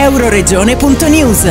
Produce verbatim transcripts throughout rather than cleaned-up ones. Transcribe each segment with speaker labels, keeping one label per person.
Speaker 1: euroregione punto news.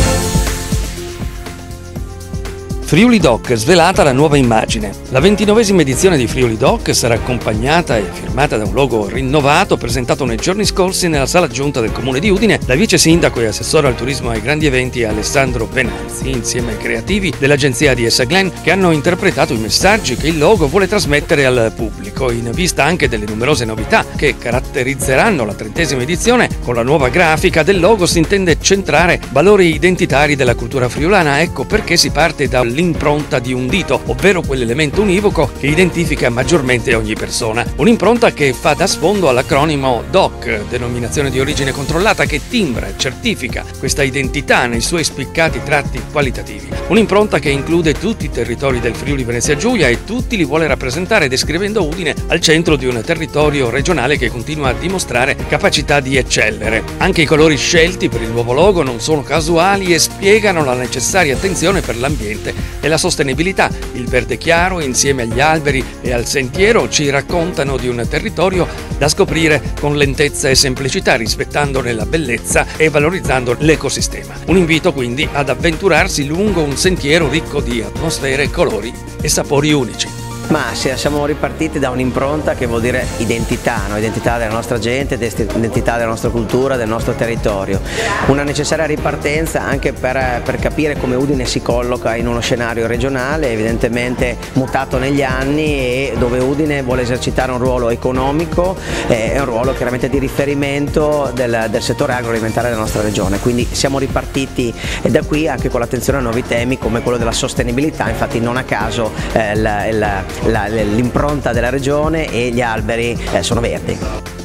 Speaker 2: Friuli Doc, svelata la nuova immagine. La ventinovesima edizione di Friuli Doc sarà accompagnata e firmata da un logo rinnovato presentato nei giorni scorsi nella sala giunta del Comune di Udine dal vice sindaco e assessore al turismo e ai grandi eventi Alessandro Venanzi, insieme ai creativi dell'agenzia di Essa Glen, che hanno interpretato i messaggi che il logo vuole trasmettere al pubblico, in vista anche delle numerose novità che caratterizzeranno la trentesima edizione. Con la nuova grafica del logo si intende centrare valori identitari della cultura friulana, ecco perché si parte dal l'impronta di un dito, ovvero quell'elemento univoco che identifica maggiormente ogni persona. Un'impronta che fa da sfondo all'acronimo D O C, denominazione di origine controllata, che timbra e certifica questa identità nei suoi spiccati tratti qualitativi. Un'impronta che include tutti i territori del Friuli Venezia Giulia e tutti li vuole rappresentare, descrivendo Udine al centro di un territorio regionale che continua a dimostrare capacità di eccellere. Anche i colori scelti per il nuovo logo non sono casuali e spiegano la necessaria attenzione per l'ambiente e la sostenibilità. Il verde chiaro insieme agli alberi e al sentiero ci raccontano di un territorio da scoprire con lentezza e semplicità, rispettandone la bellezza e valorizzando l'ecosistema. Un invito quindi ad avventurarsi lungo un sentiero ricco di atmosfere, colori e sapori unici.
Speaker 3: Ma siamo ripartiti da un'impronta che vuol dire identità, no? Identità della nostra gente, identità della nostra cultura, del nostro territorio. Una necessaria ripartenza anche per, per capire come Udine si colloca in uno scenario regionale, evidentemente mutato negli anni, e dove Udine vuole esercitare un ruolo economico e un ruolo chiaramente di riferimento del, del settore agroalimentare della nostra regione. Quindi siamo ripartiti da qui anche con l'attenzione a nuovi temi come quello della sostenibilità. Infatti non a caso eh, la, la, l'impronta della regione e gli alberi eh, sono verdi.